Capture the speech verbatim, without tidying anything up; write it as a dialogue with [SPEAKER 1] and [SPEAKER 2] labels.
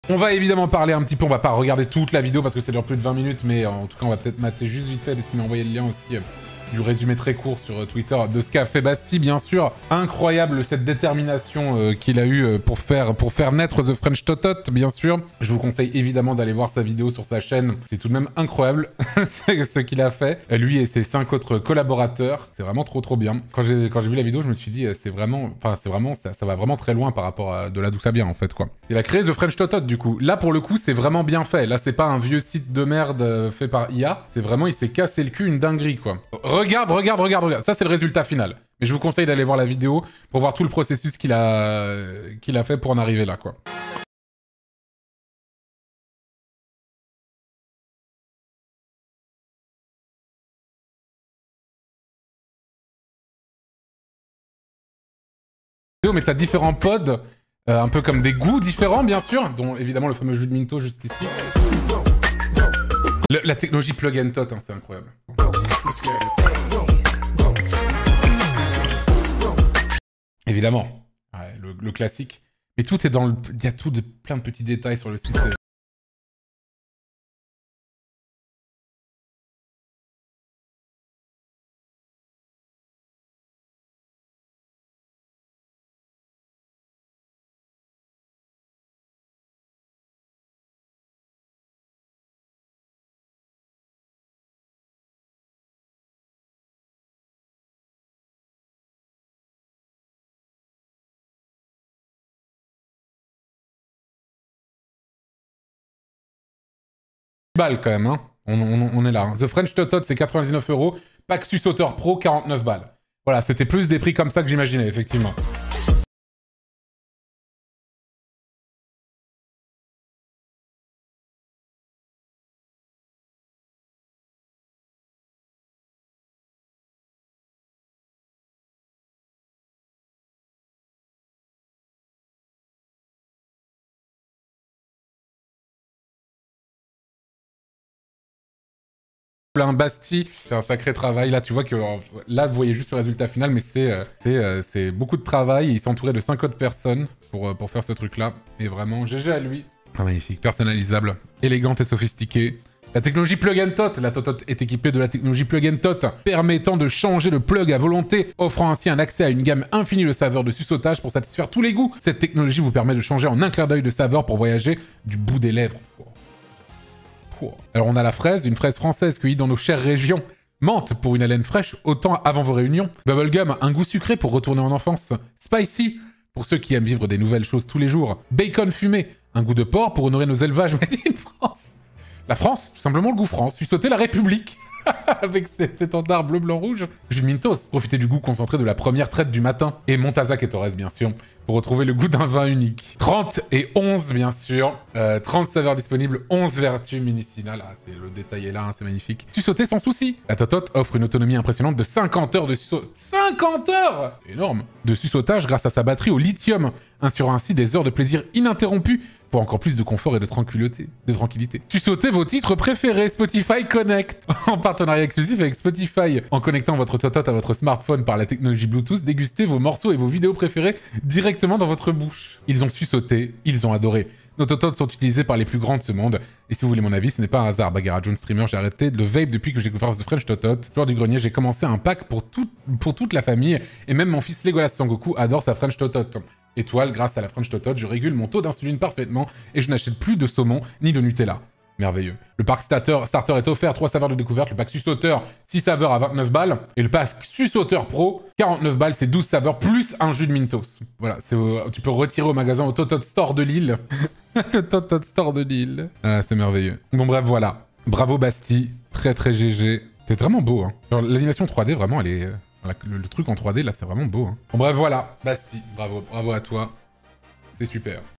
[SPEAKER 1] On va évidemment parler un petit peu, on va pas regarder toute la vidéo parce que ça dure plus de vingt minutes, mais en tout cas on va peut-être mater juste vite fait parce qu'il m'a envoyé le lien aussi euh, du résumé très court sur Twitter de ce qu'a fait Basti, bien sûr. Incroyable cette détermination euh, qu'il a eu pour faire, pour faire naître The French Totot, bien sûr. Je vous conseille évidemment d'aller voir sa vidéo sur sa chaîne, c'est tout de même incroyable ce qu'il a fait. Lui et ses cinq autres collaborateurs, c'est vraiment trop trop bien. Quand j'ai quand j'ai vu la vidéo, je me suis dit, c'est vraiment, enfin c'est vraiment, ça, ça va vraiment très loin par rapport à de là d'où ça vient en fait quoi. Il a créé The French Totot du coup. Là pour le coup, c'est vraiment bien fait. Là c'est pas un vieux site de merde fait par I A, c'est vraiment, il s'est cassé le cul une dinguerie quoi. Regarde, regarde, regarde, regarde. Ça, c'est le résultat final. Mais je vous conseille d'aller voir la vidéo pour voir tout le processus qu'il a, qu'il a fait pour en arriver là, quoi. Mais t'as différents pods, euh, un peu comme des goûts différents, bien sûr, dont évidemment le fameux jus de Minto juste ici. Le, la technologie plug and tot, hein, c'est incroyable. Évidemment, ouais, le, le classique. Mais tout est dans le... Il y a tout de plein de petits détails sur le site. balles quand même, hein. On, on, on est là. Hein. The French Totot, c'est quatre-vingt-dix-neuf euros. Pack Sauteur Pro, quarante-neuf balles. Voilà, c'était plus des prix comme ça que j'imaginais, effectivement. Un Basti, c'est un sacré travail. Là, tu vois que là, vous voyez juste le résultat final, mais c'est euh, euh, c'est beaucoup de travail. Il s'est entouré de cinq autres personnes pour, euh, pour faire ce truc-là. Et vraiment, G G à lui. Ah, magnifique, personnalisable, élégante et sophistiquée. La technologie Plug and Tot, la Totot est équipée de la technologie Plug and Tot, permettant de changer le plug à volonté, offrant ainsi un accès à une gamme infinie de saveurs de suçotage pour satisfaire tous les goûts. Cette technologie vous permet de changer en un clin d'œil de saveur pour voyager du bout des lèvres. Alors on a la fraise, une fraise française cueillie dans nos chères régions. Menthe pour une haleine fraîche, autant avant vos réunions. Bubblegum, un goût sucré pour retourner en enfance. Spicy, pour ceux qui aiment vivre des nouvelles choses tous les jours. Bacon fumé, un goût de porc pour honorer nos élevages made in France. La France, tout simplement le goût France. Suçoter la République. Avec cet étendard bleu, blanc, rouge. Jus de Mintos, profitez du goût concentré de la première traite du matin. Et Montazac et Torres, bien sûr, pour retrouver le goût d'un vin unique. trente et onze, bien sûr. Euh, trente saveurs disponibles, onze vertus médicinales. Ah, c'est le détail est là, hein, c'est magnifique. Suçoter sans souci. La Totot offre une autonomie impressionnante de cinquante heures de suçotage. cinquante heures énorme de suçotage grâce à sa batterie au lithium, assurant ainsi des heures de plaisir ininterrompues pour encore plus de confort et de tranquillité. De tranquillité. Suçotez vos titres préférés, Spotify Connect. En partenariat exclusif avec Spotify. En connectant votre Totot à votre smartphone par la technologie Bluetooth, dégustez vos morceaux et vos vidéos préférées directement dans votre bouche. Ils ont suçoté, ils ont adoré. Nos Totots sont utilisés par les plus grands de ce monde. Et si vous voulez mon avis, ce n'est pas un hasard. Bagheera Jones Streamer, j'ai arrêté de le vape depuis que j'ai découvert The French Totot. Joueur du grenier, j'ai commencé un pack pour, tout, pour toute la famille. Et même mon fils Legolas Sangoku adore sa French Totot. Étoile, grâce à la French Totot, je régule mon taux d'insuline parfaitement et je n'achète plus de saumon ni de Nutella. Merveilleux. Le pack starter, starter est offert, trois saveurs de découverte. Le pack Suçoteur, six saveurs à vingt-neuf balles. Et le pack Suçoteur Pro, quarante-neuf balles, c'est douze saveurs plus un jus de Mintos. Voilà, euh, tu peux retirer au magasin au Totot Store de Lille. Le Totot Store de Lille. Ah, c'est merveilleux. Bon bref, voilà. Bravo Basti, très très G G. C'est vraiment beau, hein. L'animation trois D, vraiment, elle est... Le, le truc en trois D, là, c'est vraiment beau. Hein. Bon bref, voilà. Basti, bravo. Bravo à toi. C'est super.